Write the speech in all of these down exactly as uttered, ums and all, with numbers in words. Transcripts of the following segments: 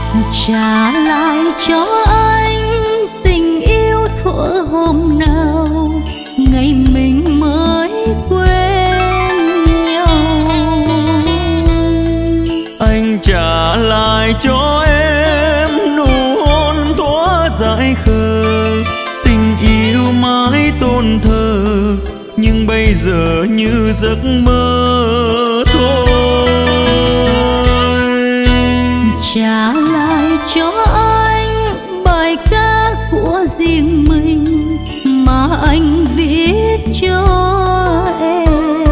trả lại cho anh tình yêu thuở hôm nào ngày mình mới quen nhau. Anh trả lại cho em nụ hôn thuở dại khờ, tình yêu mãi tôn thờ nhưng bây giờ như giấc mơ thôi. Trả lại cho anh bài ca của riêng mình mà anh viết cho em.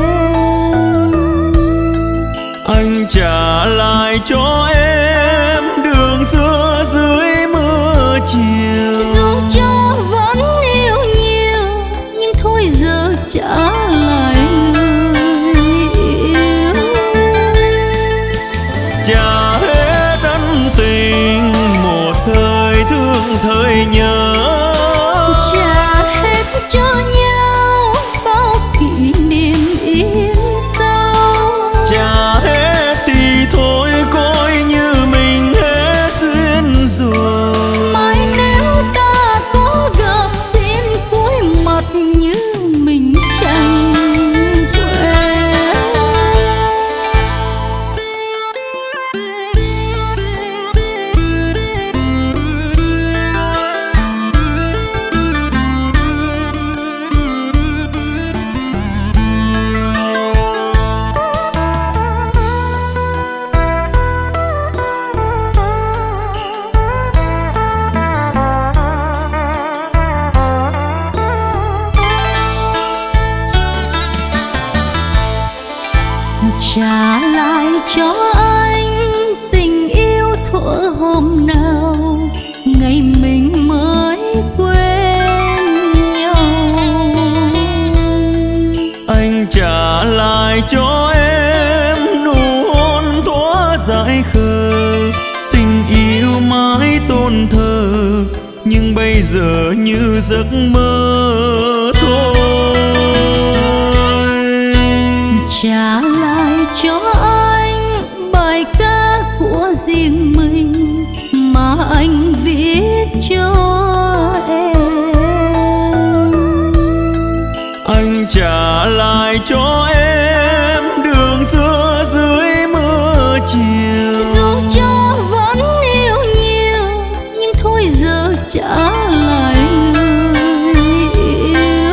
Anh trả lại cho em đường xưa dưới mưa chiều. Dù cho vẫn yêu nhiều nhưng thôi giờ trả lại người yêu. Trả hết ân tình một thời thương thời nhớ. Trả hết cho nhau bao kỷ niệm yên sâu. Trả hết thì thôi coi như mình hết duyên rồi. Mai nếu ta có gặp xin cuối mặt như mình chẳng quen. Trả lại cho anh tình yêu thuở hôm nào ngày mình mới quen nhau. Anh trả lại cho em nụ hôn thuở dại khờ, tình yêu mãi tôn thờ nhưng bây giờ như giấc mơ thôi. Trả lại cho anh bài ca của riêng mình mà anh viết cho em. Anh trả lại cho em đường xưa dưới mưa chiều. Dù cho vẫn yêu nhiều nhưng thôi giờ trả lại người yêu.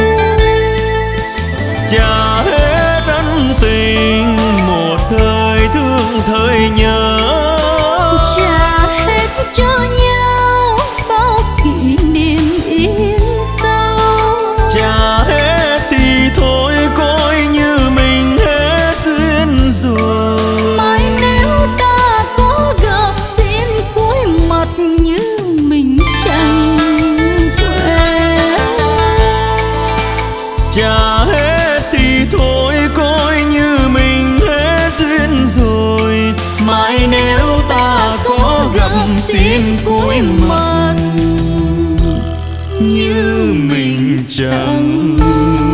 Trả hết ân tình một thời thương thời nhớ. Trả hết cho nhau bao kỷ niệm yên sâu. Trả hết thì thôi coi như mình hết duyên rồi. Mai nếu ta có gặp xin cuối mặt như mình chẳng quen. Trả hết thì thôi coi như mình hết duyên rồi. Mai nếu ta có gặp xin cuối mặt như mình chẳng